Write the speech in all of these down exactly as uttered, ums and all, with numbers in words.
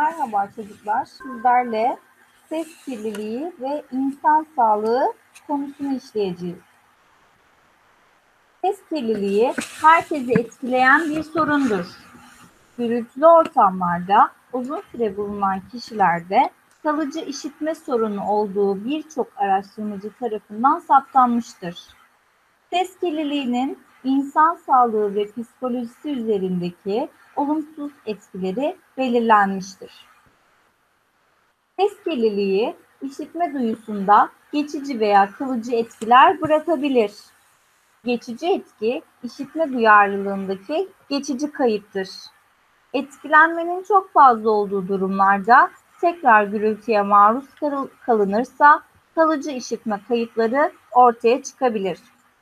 Merhaba çocuklar. Sizlerle ses kirliliği ve insan sağlığı konusunu işleyeceğiz. Ses kirliliği herkesi etkileyen bir sorundur. Gürültülü ortamlarda uzun süre bulunan kişilerde kalıcı işitme sorunu olduğu birçok araştırmacı tarafından saptanmıştır. Ses kirliliğinin insan sağlığı ve psikolojisi üzerindeki olumsuz etkileri belirlenmiştir. Ses kirliliği, işitme duyusunda geçici veya kalıcı etkiler bırakabilir. Geçici etki, işitme duyarlılığındaki geçici kayıptır. Etkilenmenin çok fazla olduğu durumlarda tekrar gürültüye maruz kalınırsa kalıcı işitme kayıpları ortaya çıkabilir.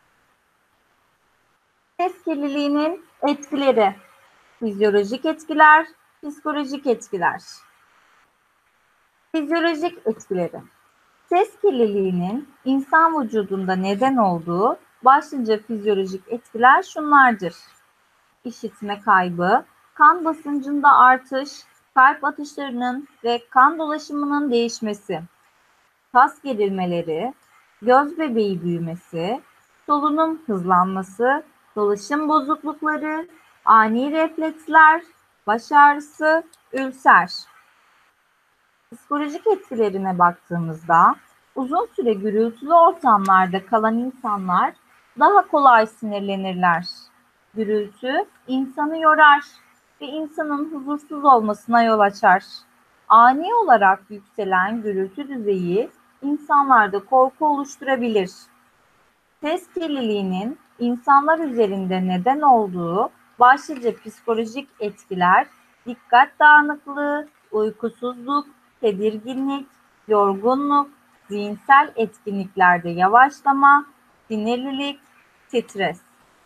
Ses kirliliğinin etkileri: fizyolojik etkiler, psikolojik etkiler. Fizyolojik etkileri: ses kirliliğinin insan vücudunda neden olduğu başlıca fizyolojik etkiler şunlardır: İşitme kaybı, kan basıncında artış, kalp atışlarının ve kan dolaşımının değişmesi, kas gerilmeleri, göz bebeği büyümesi, solunum hızlanması, dolaşım bozuklukları, ani refleksler, baş ağrısı, ülser. Psikolojik etkilerine baktığımızda uzun süre gürültülü ortamlarda kalan insanlar daha kolay sinirlenirler. Gürültü insanı yorar ve insanın huzursuz olmasına yol açar. Ani olarak yükselen gürültü düzeyi insanlarda korku oluşturabilir. Ses kirliliğinin insanlar üzerinde neden olduğu başlıca psikolojik etkiler dikkat dağınıklığı, uykusuzluk, tedirginlik, yorgunluk, zihinsel etkinliklerde yavaşlama, sinirlilik, stres.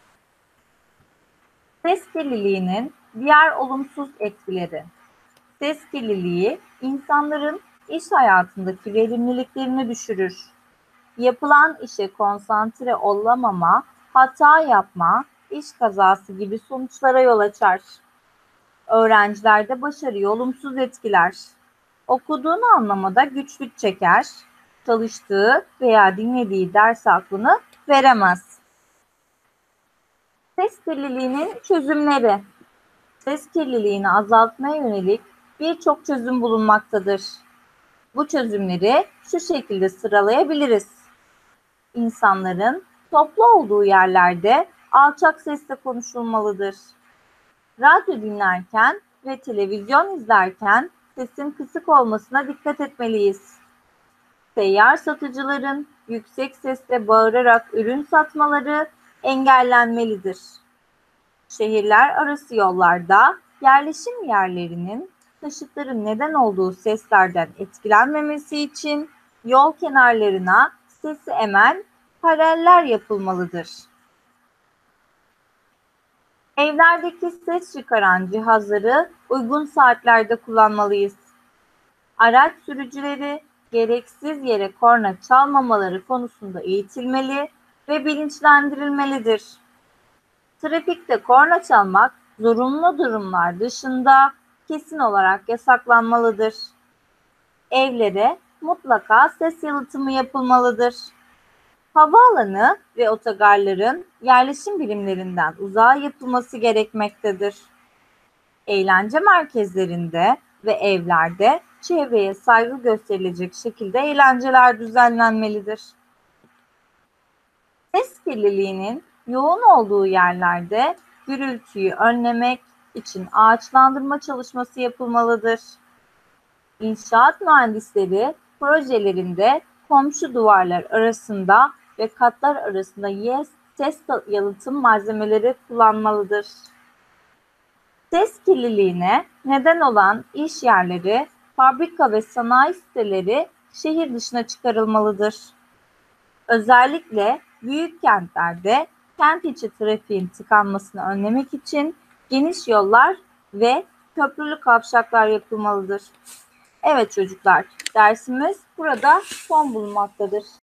Ses kirliliğinin diğer olumsuz etkileri: ses kirliliği insanların iş hayatındaki verimliliklerini düşürür. Yapılan işe konsantre olamama, hata yapma, iş kazası gibi sonuçlara yol açar. Öğrencilerde başarıyı olumsuz etkiler. Okuduğunu anlamada güçlük çeker, çalıştığı veya dinlediği ders aklını veremez. Ses kirliliğinin çözümleri: ses kirliliğini azaltmaya yönelik birçok çözüm bulunmaktadır. Bu çözümleri şu şekilde sıralayabiliriz. İnsanların toplu olduğu yerlerde alçak sesle konuşulmalıdır. Radyo dinlerken ve televizyon izlerken sesin kısık olmasına dikkat etmeliyiz. Seyyar satıcıların yüksek sesle bağırarak ürün satmaları engellenmelidir. Şehirler arası yollarda yerleşim yerlerinin taşıtların neden olduğu seslerden etkilenmemesi için yol kenarlarına sesi emen paneller yapılmalıdır. Evlerdeki ses çıkaran cihazları uygun saatlerde kullanmalıyız. Araç sürücüleri gereksiz yere korna çalmamaları konusunda eğitilmeli ve bilinçlendirilmelidir. Trafikte korna çalmak zorunlu durumlar dışında kesin olarak yasaklanmalıdır. Evlere mutlaka ses yalıtımı yapılmalıdır. Havaalanı ve otogarların yerleşim birimlerinden uzağa yapılması gerekmektedir. Eğlence merkezlerinde ve evlerde çevreye saygı gösterilecek şekilde eğlenceler düzenlenmelidir. Ses kirliliğinin yoğun olduğu yerlerde gürültüyü önlemek için ağaçlandırma çalışması yapılmalıdır. İnşaat mühendisleri projelerinde komşu duvarlar arasında ve katlar arasında ses yalıtım malzemeleri kullanmalıdır. Ses kirliliğine neden olan iş yerleri, fabrika ve sanayi siteleri şehir dışına çıkarılmalıdır. Özellikle büyük kentlerde kent içi trafiğin tıkanmasını önlemek için geniş yollar ve köprülü kavşaklar yapılmalıdır. Evet çocuklar, dersimiz burada son bulunmaktadır.